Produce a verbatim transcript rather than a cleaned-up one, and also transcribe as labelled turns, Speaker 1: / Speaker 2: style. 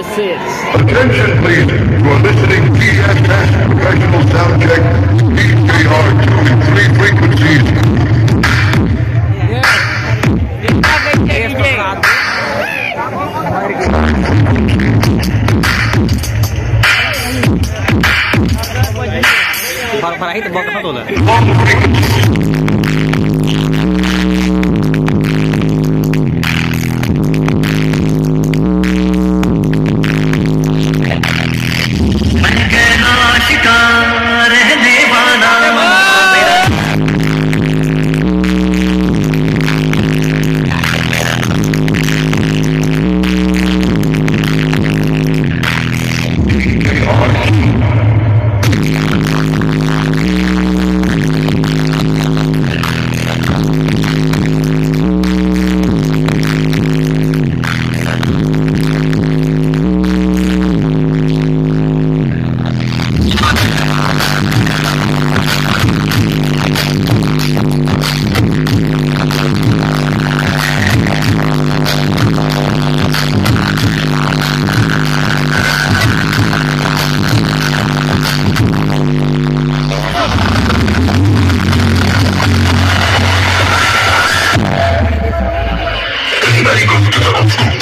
Speaker 1: sits.
Speaker 2: Attention please, you are listening P S S Professional Sound Check, D J R two and three frequencies.
Speaker 3: Para para itu bawa ke satu lah.
Speaker 2: Long frequencies. Everybody go to the